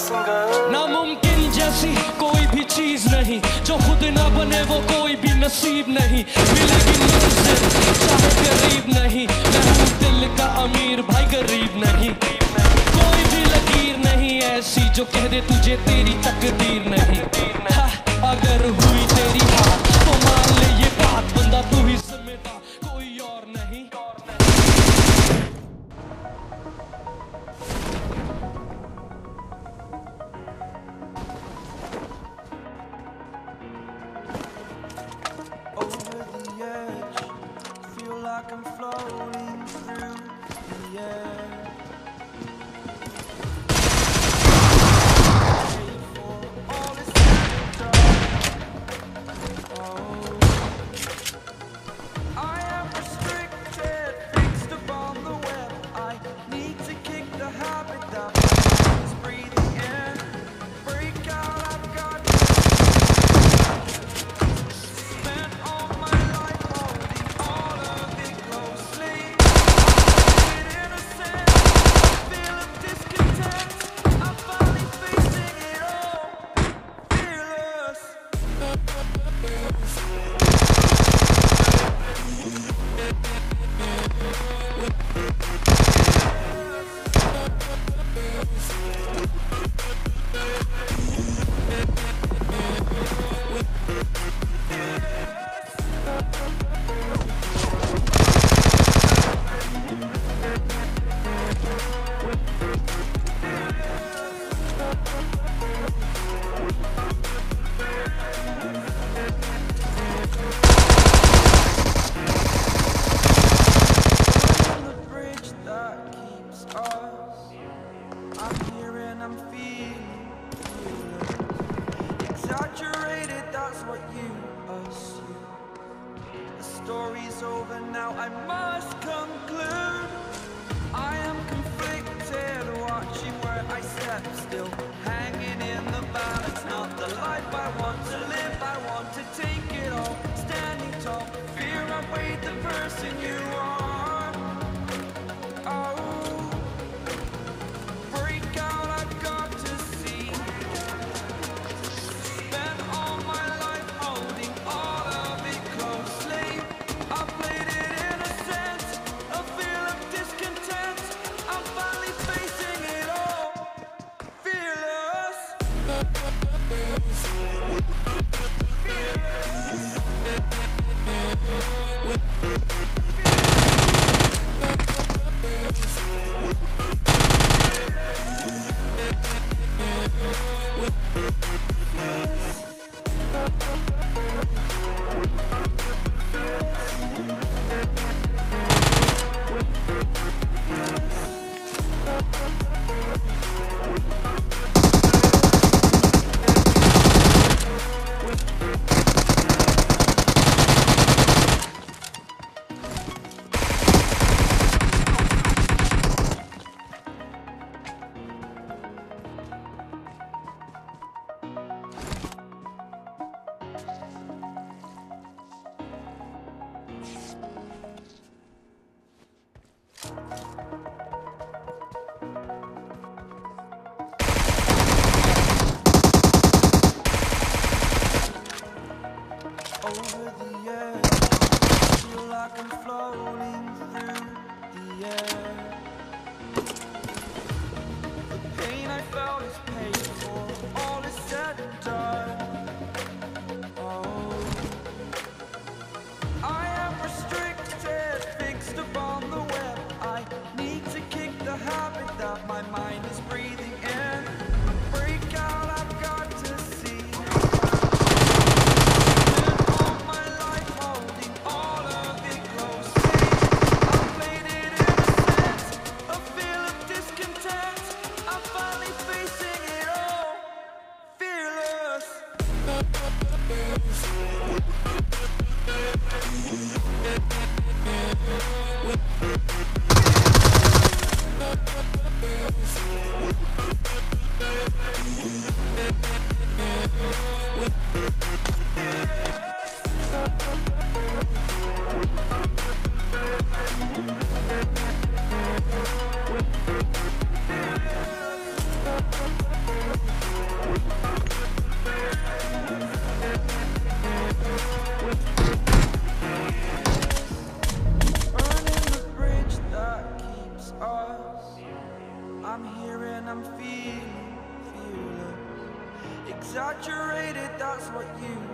नामुमकिन जैसी कोई भी चीज नहीं, जो खुद ना बने वो कोई भी नसीब नहीं। मिलेगी मंजिल चाहे करीब नहीं, मैं हूँ दिल का अमीर भाई गरीब नहीं। कोई भी लकीर नहीं ऐसी जो कह दे तुझे तेरी तकदीर नहीं। अगर हुई तेरी हाथ तो मान ले ये बात, बंदा तू ही जिम्मेदार कोई और नहीं। Over the edge, feel like I'm floating through the air. Story's over now, I must conclude. I am conflicted, watching where I step, still hanging in the balance. Not the life I want to live, I want to take it all. Standing tall, fear outweighed the person you are. Oh, break out, I've got to see. Spent all my life holding all of it closely. I played it innocent, a feel of discontent. I'm finally facing it all, fearless. Over the edge, feel like I'm floating through the air. The pain I felt is paid for, all is said and done. Oh, I am restricted, fixed upon the web. I need to kick the habit that my mind is breathing in. Break out, I've got to see. what you